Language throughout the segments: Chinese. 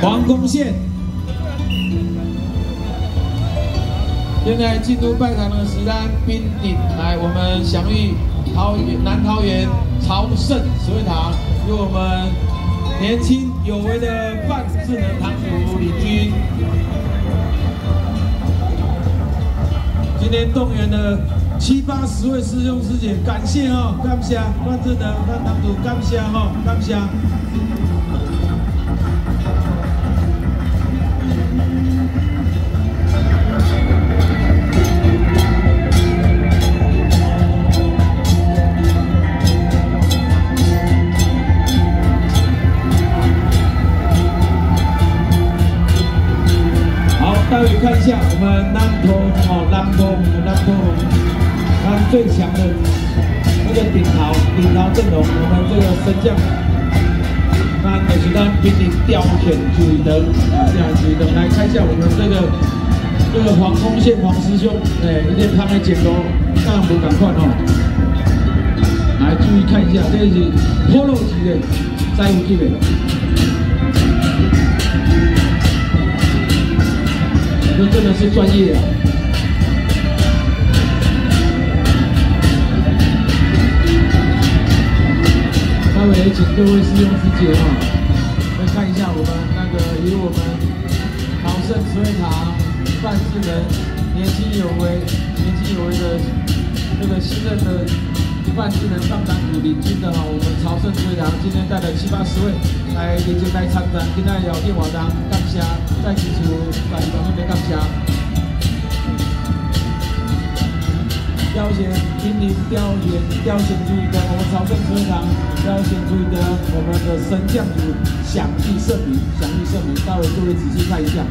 黄公县。现在进入拜堂的石丹宾鼎，来，我们享誉南桃园朝圣实惠堂，由我们年轻有为的范智能堂主领军。今天动员了70、80位师兄师姐，感谢哦，感谢范智能范堂主，感谢哦，感谢。 待会看一下我们南投他最强的那个顶桃阵容，我们这个升降，那就是咱宾鼎雕选注意灯啊，这样注意灯来看一下我们这个黄公县黄师兄，有点他们剪刀，看无赶快哦，来注意看一下，这是 Polo 级的，在有级的。 这真的是专业啊！待会也请各位师兄师姐哈，来看一下我们那个以我们朝圣实惠堂范智能年轻有为的这个新任的范智能范堂主领军的哈，我们朝圣实惠堂今天带了70、80位来连接来参展，今天聊电话堂，感谢再提出在地方面的感谢。雕选宾鼎雕选注意灯，我们朝圣实惠堂雕选注意灯，我们的升降组享誉盛名，待会各位仔细看一下。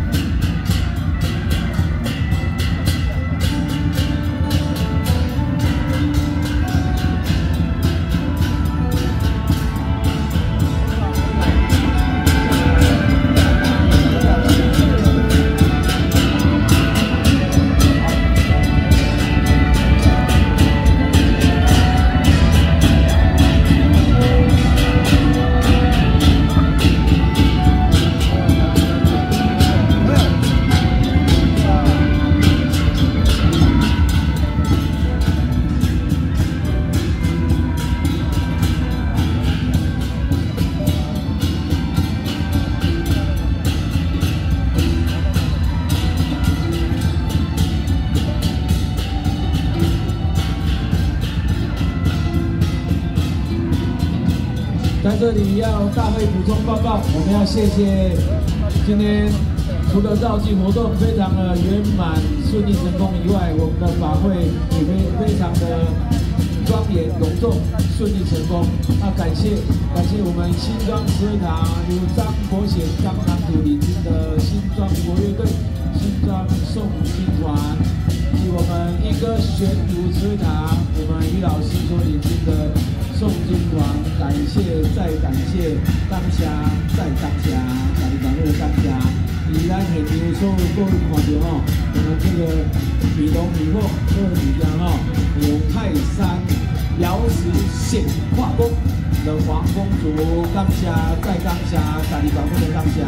在这里要大会补充报告，我们要谢谢今天除了绕境活动非常的圆满顺利成功以外，我们的法会也非常的庄严隆重顺利成功。那感谢我们新庄实惠堂由张国贤张堂主领军的新庄国乐队、新庄诵经团，以及我们一哥玄武实惠堂我们于老师所领军的。 诵经团，感谢再感谢，感谢再感谢，大家掌握的感谢。以咱现场所有各位看到吼，我们这个米龙米货各位米家吼，有泰山瑶池显化宫的黄公主，感谢再感谢，大家掌握的感谢。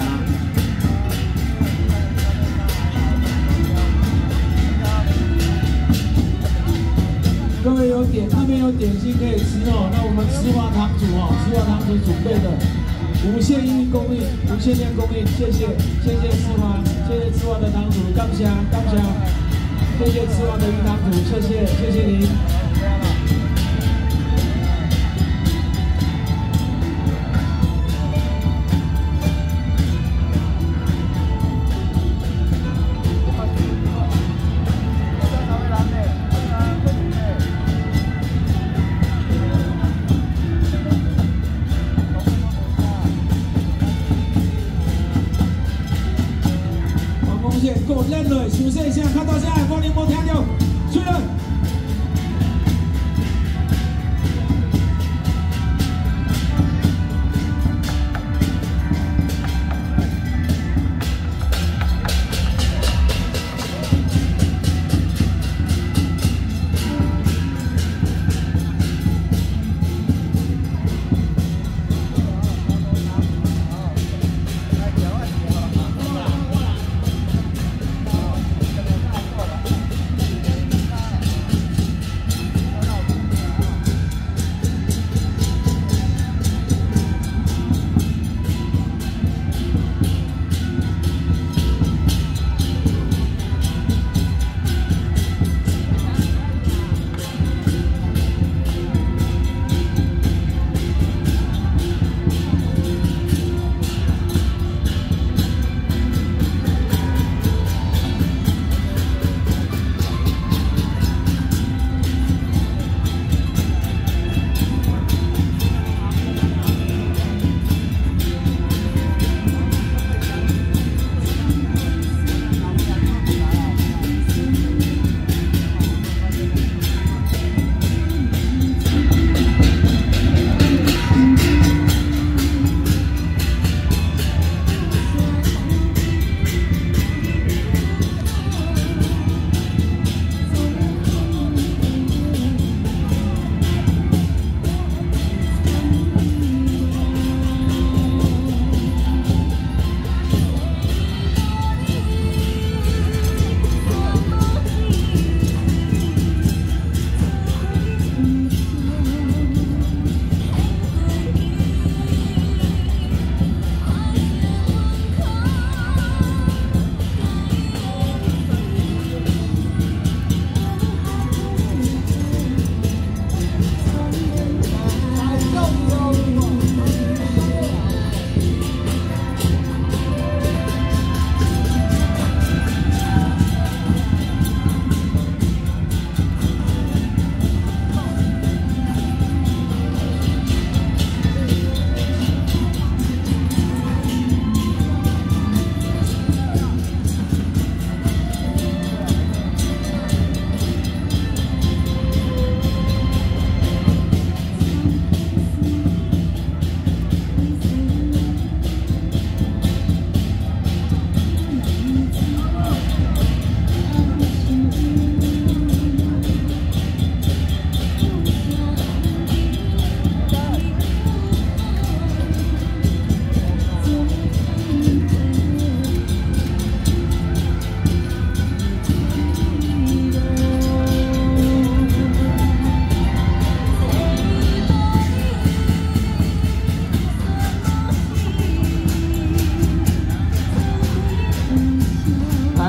各位那边有点心可以吃哦。那我们吃华堂主准备的无限量供应，谢谢吃华的堂主，感谢，谢谢吃华的于堂主，谢谢您。 够练了，休息一下，看到现在光临无听到，出来。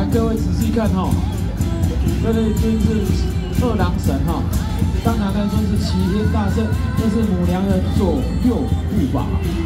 各位仔细看哈，这里尊是二郎神哈，当然那尊是齐天大圣，这是母娘的左右护法。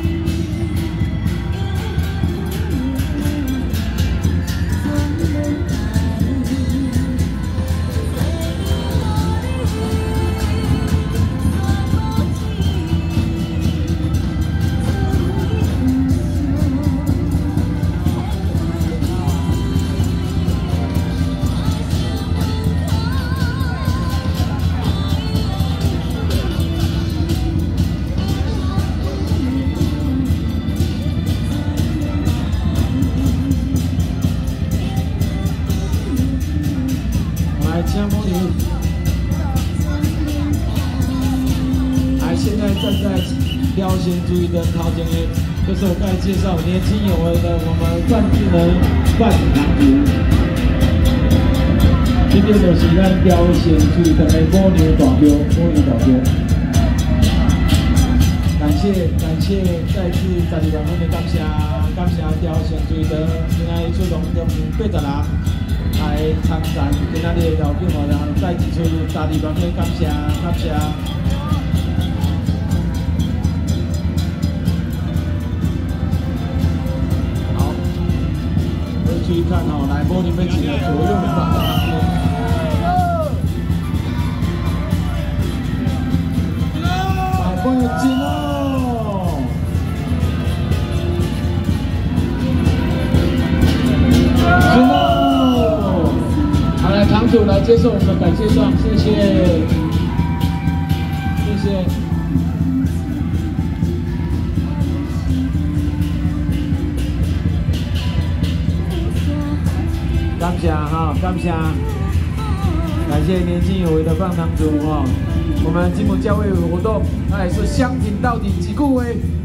请母牛，现在站在雕仙注意灯头前的，就是我刚才介绍年轻有为的我们范智能范郎族。今天就是咱雕仙注意灯的母牛大标，母牛大标。感谢，再次12万分的感谢雕仙注意灯，今天出动将近80人。来参战，今仔日条件互人再一次12万分感谢。好，回去看哦，来摸你们几个左右的方向。来，帮我进哦。堂主来接受我们的感谢状，谢谢，谢谢。感谢哈，感谢年轻有为的范堂主哈。我们金门教会活动，那也是相挺到底几句话。